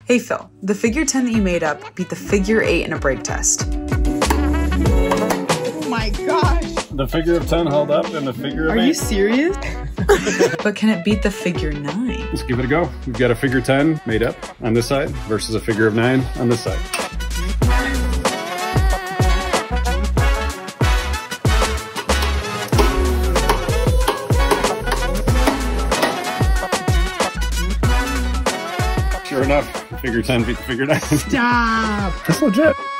Hey Phil, the figure 10 that you made up beat the figure 8 in a break test. Oh my gosh! The figure of 10 held up and the figure of 8. Are you serious? But can it beat the figure 9? Let's give it a go. We've got a figure 10 made up on this side versus a figure of 9 on this side. Sure enough, figure 10 beat the figure 9. Stop! That's legit.